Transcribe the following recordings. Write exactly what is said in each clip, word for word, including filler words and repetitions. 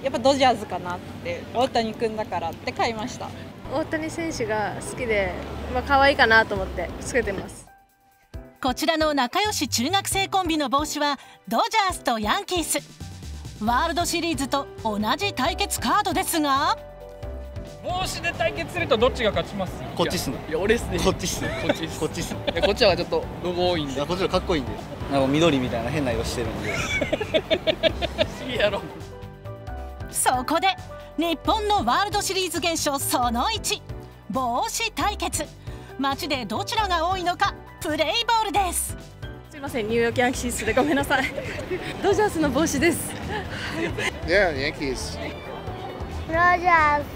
やっぱドジャースかなって、大谷君だからって買いました。 大谷選手が好きで、まあ可愛いかなと思ってつけてます。 こちらの仲良し中学生コンビの帽子はドジャースとヤンキース。ワールドシリーズと同じ対決カードですが、 帽子で対決するとどっちが勝ちます？ こっちっすね。 いや俺っすね。 こっちっすね。 こっちっす。 こっちっす。 こっちはちょっとロゴ多いんで。 こっちはかっこいいんで。なんか緑みたいな変な色してるんで。 不思議やろ。 そこで日本のワールドシリーズ現象そのいち、帽子対決。街でどちらが多いのかプレイボールです。 すいません、ニューヨークヤンキースでごめんなさい。ドジャースの帽子です。 Yeah, Yankees. ドジャース。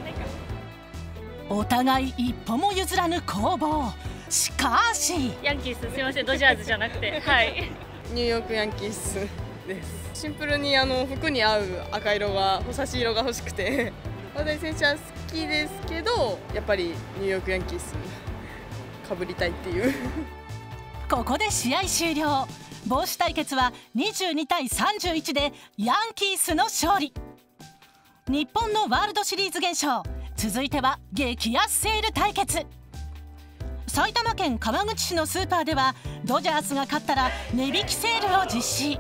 お互い一歩も譲らぬ攻防。しかしヤンキース、すみません、ドジャースじゃなくて、はい。 ニューヨークヤンキースです。シンプルにあの服に合う赤色が、差し色が欲しくて、大谷選手は好きですけど、やっぱりニューヨークヤンキースかぶりたいっていう。 ここで試合終了。帽子対決はにじゅうにたいさんじゅういちでヤンキースの勝利。日本のワールドシリーズ現象、続いては激安セール対決。埼玉県川口市のスーパーではドジャースが勝ったら値引きセールを実施。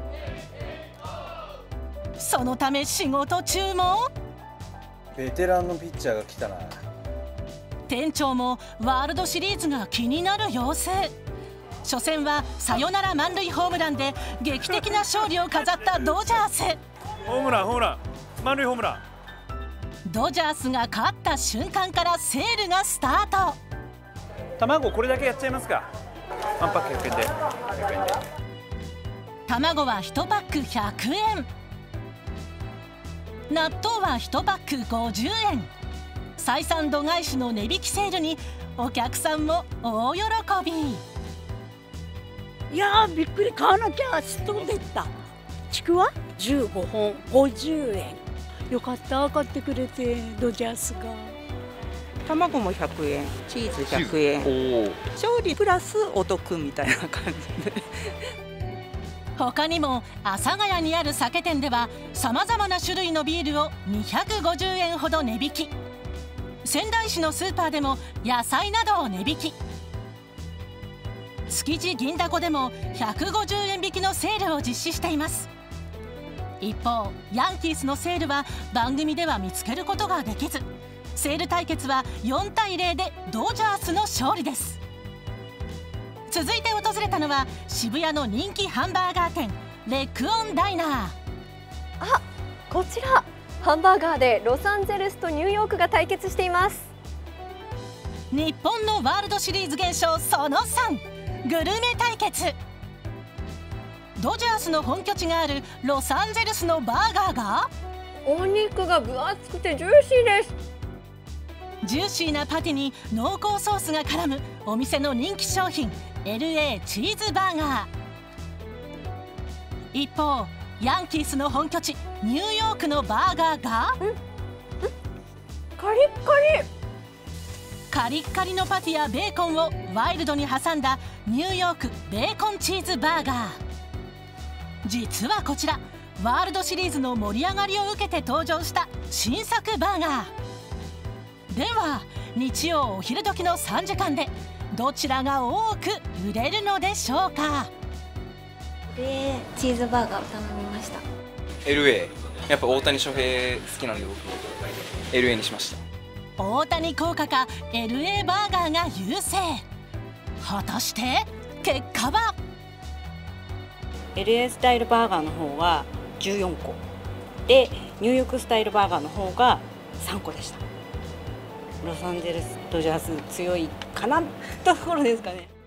そのため仕事中もベテランのピッチャーが来たな。 店長もワールドシリーズが気になる様子。初戦はサヨナラ満塁ホームランで劇的な勝利を飾ったドジャース。 ホームランホームラン満塁ホームラン。 ドジャースが勝った瞬間からセールがスタート。 卵これだけやっちゃいますか。ワンパックひゃくえんで。ひゃくえんで。 卵はいちパックひゃくえん。納豆はいちパックごじゅうえん。採算度外視の値引きセールにお客さんも大喜び。 いやーびっくり、買わなきゃすっ飛んでった。ちくわじゅうごほんごじゅうえん。よかった買ってくれて、ドジャースが。 卵もひゃくえん、チーズひゃくえん、勝利プラスお得みたいな感じで。 他にも阿佐ヶ谷にある酒店ではさまざまな種類のビールをにひゃくごじゅうえんほど値引き。仙台市のスーパーでも野菜などを値引き。築地銀だこでもひゃくごじゅうえん引きのセールを実施しています。一方ヤンキースのセールは番組では見つけることができず、セール対決はよんたいゼロでドジャースの勝利です。続いて訪れたのは渋谷の人気ハンバーガー店レックオンダイナー。 あ、こちらハンバーガーでロサンゼルスとニューヨークが対決しています。 日本のワールドシリーズ現象そのさん、グルメ対決。ドジャースの本拠地があるロサンゼルスのバーガーがお肉が分厚くてジューシーです。 ジューシーなパティに濃厚ソースが絡むお店の人気商品 エルエー チーズバーガー。一方ヤンキースの本拠地ニューヨークのバーガーがんんカリッカリカリッカリのパティやベーコンをワイルドに挟んだニューヨークベーコンチーズバーガー。実はこちらワールドシリーズの盛り上がりを受けて登場した新作バーガーでは、日曜お昼時のさんじかんでどちらが多く売れるのでしょうか。 エルエー チーズバーガーを頼みました。 エルエー やっぱ大谷翔平好きなんで僕 エルエー にしました。 大谷効果か エルエー バーガーが優勢。果たして結果はエルエー スタイルバーガーの方はじゅうよんこで、ニューヨークスタイルバーガーの方がさんこでした。ロサンゼルスドジャース強いかなところですかね。